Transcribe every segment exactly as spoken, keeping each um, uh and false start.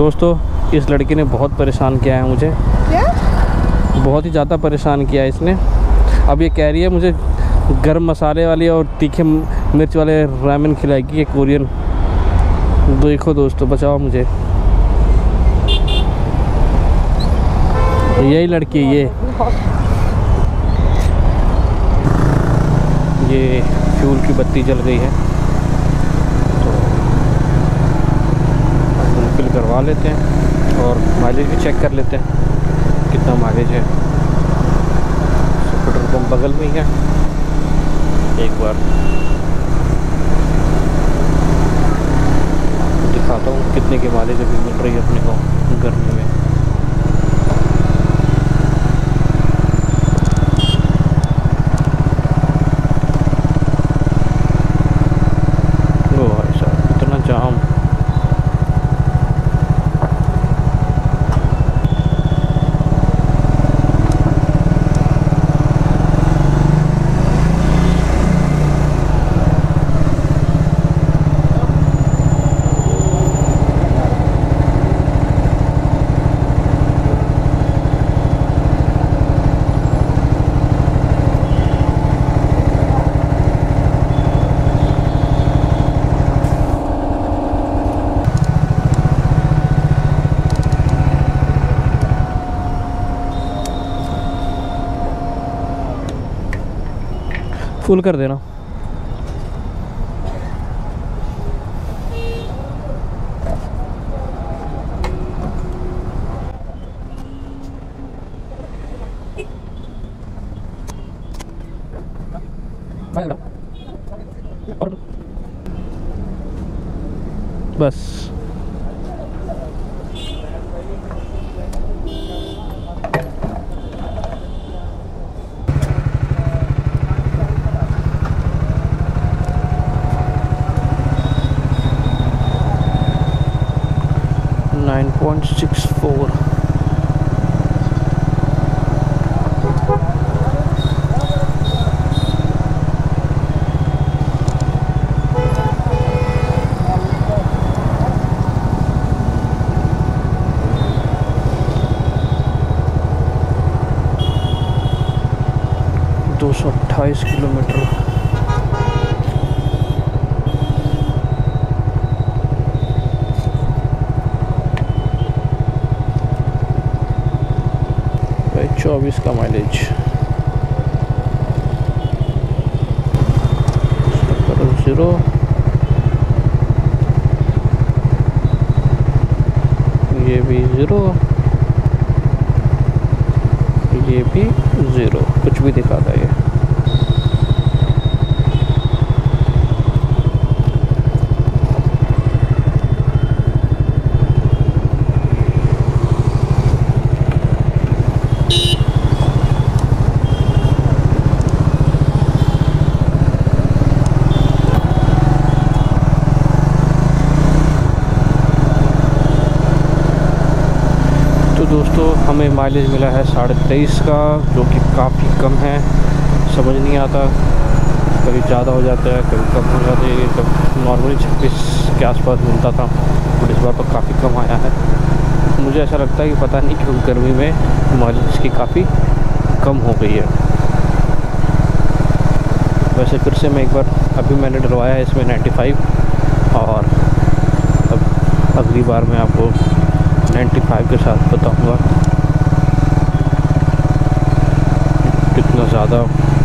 दोस्तों इस लड़की ने बहुत परेशान किया है मुझे। क्या? बहुत ही ज़्यादा परेशान किया है इसने। अब ये कह रही है मुझे गरम मसाले वाली और तीखे मिर्च वाले रामेन खिलाएगी, ये कोरियन। देखो दोस्तों, बचाओ मुझे। यही लड़की है ये। ये फ्यूल की बत्ती जल गई है तो फिल करवा लेते हैं और माइलेज भी चेक कर लेते हैं कितना माइलेज है। पेट्रोल पंप बगल में ही है, एक बार दिखाता हूँ कितने की माइलेज अभी मिल रही है अपने को गर्मी में। जाम फुल कर देना। बस नाइन पॉइंट सिक्स फोर। दो सौ अट्ठाईस किलोमीटर। चौबीस का माइलेज। जीरो ये भी ज़ीरो, ये भी ज़ीरो, कुछ भी दिखाता है ये। दोस्तों हमें माइलेज मिला है साढ़े तेईस का, जो कि काफ़ी कम है। समझ नहीं आता, कभी ज़्यादा हो जाता है, कभी कम हो जाता है। कभी नॉर्मली छब्बीस के आसपास मिलता था, बट इस बार तो काफ़ी कम आया है। मुझे ऐसा लगता है कि पता नहीं क्यों गर्मी में माइलेज की काफ़ी कम हो गई है। वैसे फिर से मैं एक बार अभी मैंने डलवाया है इसमें नाइन्टी फाइव, और अब अगली बार मैं आपको नाइन्टी फाइव के साथ बताऊंगा कितना ज़्यादा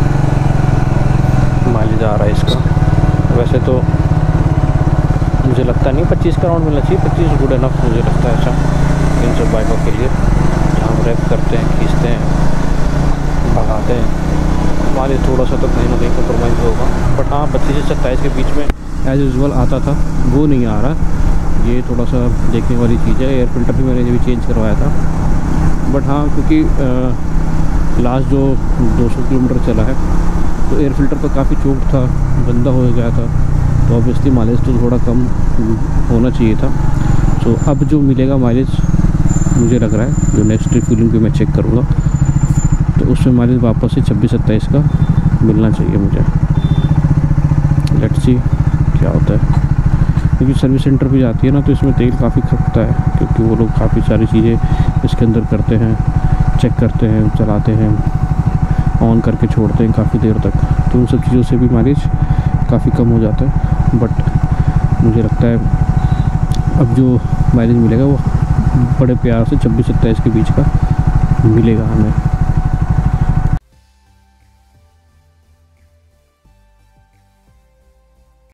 माइलेज आ रहा है इसका। वैसे तो मुझे लगता नहीं पच्चीस का राउंड मिलना चाहिए, पच्चीस गुड इनफ मुझे लगता है अच्छा इन सब बाइकों के लिए, जहाँ हम रैप करते हैं, खींचते हैं, भगाते हैं। माइलेज थोड़ा सा तो कहीं ना कहीं कम्प्रोमाइज़ होगा, बट हाँ पच्चीस से सत्ताईस के बीच में एज यूजुअल आता था, वो नहीं आ रहा। ये थोड़ा सा देखने वाली चीज़ है। एयर फिल्टर भी मैंने भी चेंज करवाया था, बट हाँ क्योंकि लास्ट जो दो सौ किलोमीटर चला है तो एयर फिल्टर तो काफ़ी चोक था, गंदा हो गया था, तो ऑब्वियसली माइलेज तो थोड़ा कम होना चाहिए था। तो अब जो मिलेगा माइलेज मुझे लग रहा है, जो नेक्स्ट रिफ्यूलिंग पे मैं चेक करूँगा तो उसमें माइलेज वापस से छब्बीस सत्ताईस का मिलना चाहिए मुझे। लेट्स सी क्या होता है। क्योंकि सर्विस सेंटर पे जाती है ना तो इसमें तेल काफ़ी खपता है, क्योंकि वो लोग काफ़ी सारी चीज़ें इसके अंदर करते हैं, चेक करते हैं, चलाते हैं, ऑन करके छोड़ते हैं काफ़ी देर तक, तो उन सब चीज़ों से भी माइलेज काफ़ी कम हो जाता है। बट मुझे लगता है अब जो माइलेज मिलेगा वो बड़े प्यार से छब्बीस सत्ताईस के बीच का मिलेगा हमें।